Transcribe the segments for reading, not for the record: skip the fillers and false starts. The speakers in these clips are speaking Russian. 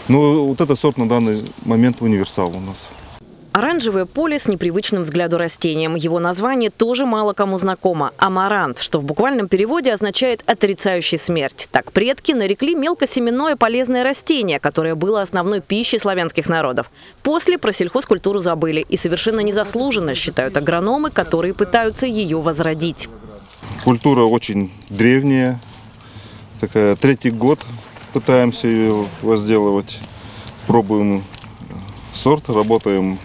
Но вот этот сорт на данный момент универсал у нас. Оранжевое поле с непривычным взгляду растением. Его название тоже мало кому знакомо – амарант, что в буквальном переводе означает «отрицающий смерть». Так предки нарекли мелкосеменное полезное растение, которое было основной пищей славянских народов. После про сельхозкультуру забыли и совершенно незаслуженно, считают агрономы, которые пытаются ее возродить. Культура очень древняя, такая, 3-й год пытаемся ее возделывать, пробуем сорт, работаем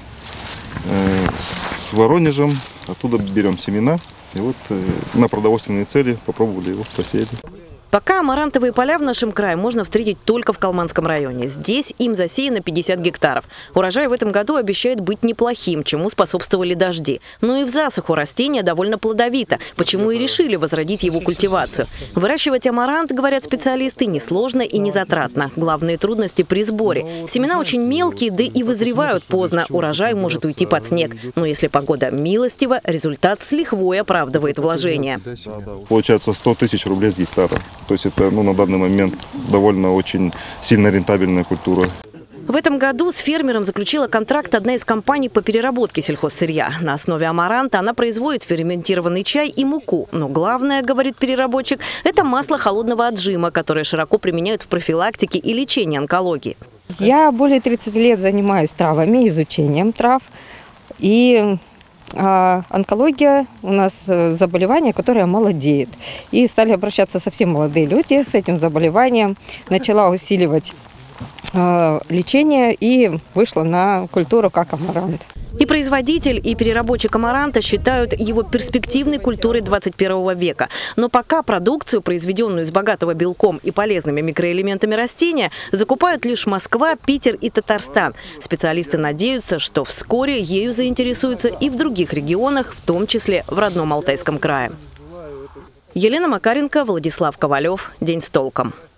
с Воронежем, оттуда берем семена и вот на продовольственные цели попробовали его посеять. Пока амарантовые поля в нашем крае можно встретить только в Калманском районе. Здесь им засеяно 50 гектаров. Урожай в этом году обещает быть неплохим, чему способствовали дожди. Но и в засуху растение довольно плодовито, почему и решили возродить его культивацию. Выращивать амарант, говорят специалисты, несложно и незатратно. Главные трудности при сборе. Семена очень мелкие, да и вызревают поздно. Урожай может уйти под снег. Но если погода милостива, результат с лихвой оправдывает вложения. Получается 100 тысяч рублей с гектара. То есть это на данный момент довольно очень сильно рентабельная культура. В этом году с фермером заключила контракт одна из компаний по переработке сельхозсырья. На основе амаранта она производит ферментированный чай и муку. Но главное, говорит переработчик, это масло холодного отжима, которое широко применяют в профилактике и лечении онкологии. Я более 30 лет занимаюсь травами, изучением трав. И онкология у нас заболевание, которое молодеет. И стали обращаться совсем молодые люди с этим заболеванием. Начала усиливать лечение и вышла на культуру как амарант. И производитель, и переработчик амаранта считают его перспективной культурой 21 века. Но пока продукцию, произведенную из богатого белком и полезными микроэлементами растения, закупают лишь Москва, Питер и Татарстан. Специалисты надеются, что вскоре ею заинтересуются и в других регионах, в том числе в родном Алтайском крае. Елена Макаренко, Владислав Ковалев. День с толком.